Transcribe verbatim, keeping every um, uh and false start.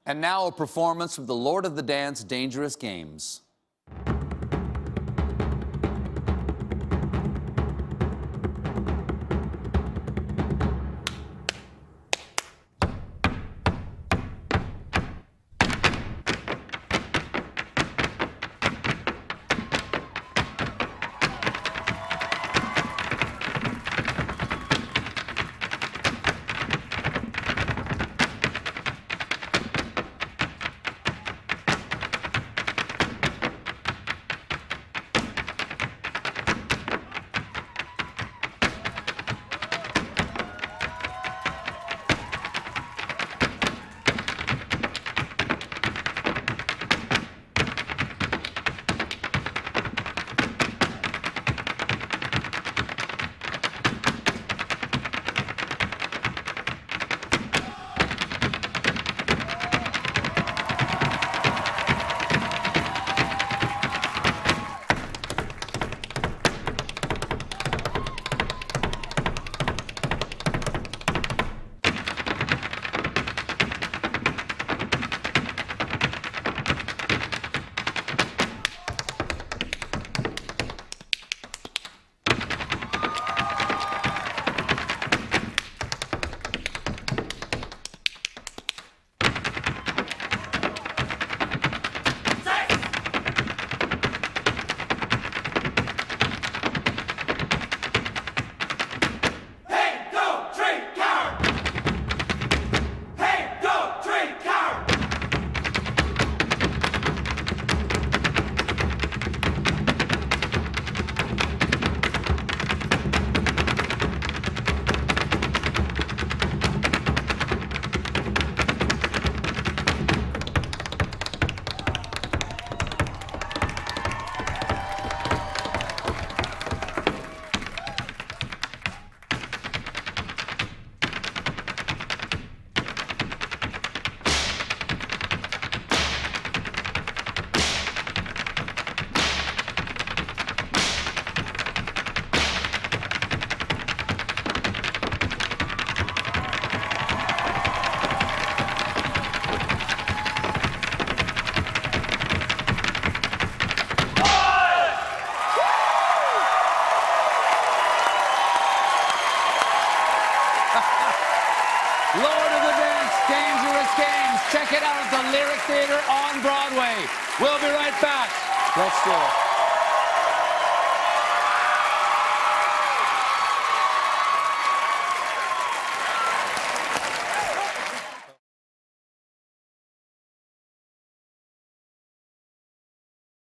And now a performance from the Lord of the Dance, Dangerous Games. Lord of the Dance, Dangerous Games. Check it out at the Lyric Theater on Broadway. We'll be right back. Let's do it.